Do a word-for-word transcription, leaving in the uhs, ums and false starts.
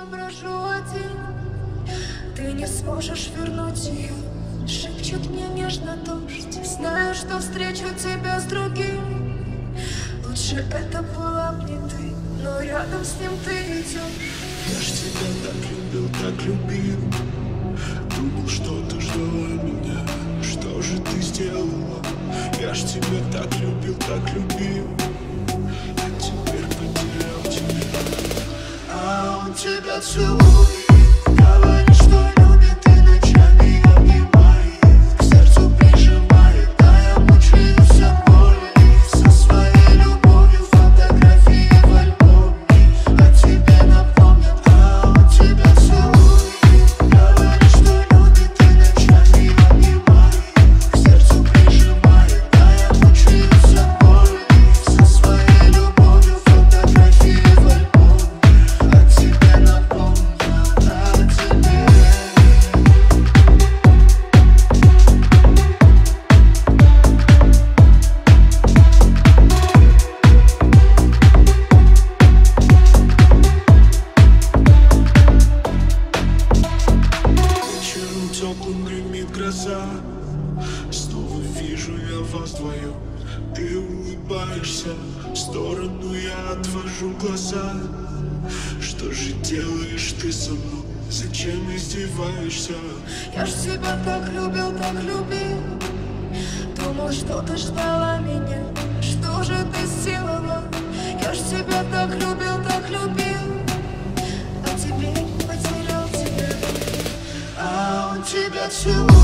брожу один. Ты не сможешь вернуть ее, шепчет мне нежно дождь. Знаю, что встречу тебя с другим. Лучше это была б не ты, но рядом с ним ты идешь. Я ж тебя так любил, так любил. Думал, что ты ждала меня. Что же ты сделала? Я ж тебя так любил, так любил. А теперь потерял тебя. А он тебя целует, говорит, что любит и ночами обнимает, к сердцу прижимает, а я мучаюсь от боли. Со своей любовью фотографии в альбоме о тебе напомнят. А он тебя целует, говорит, что любит и ночами обнимает, к сердцу прижимает, а я мучаюсь от боли. Со своей любовью фотографии в альбоме о тебе напомнят, о тебе. Вечером теплым гремит гроза. Снова вижу я вас вдвоем. Ты улыбаешься, в сторону я отвожу глаза. Что же делаешь ты со мной? Зачем издеваешься? Я ж тебя так любил, так любил. Думал, что ты ждала меня. Что же ты сделала? Я ж тебя так любил, так любил. А теперь потерял тебя. А он тебя целует.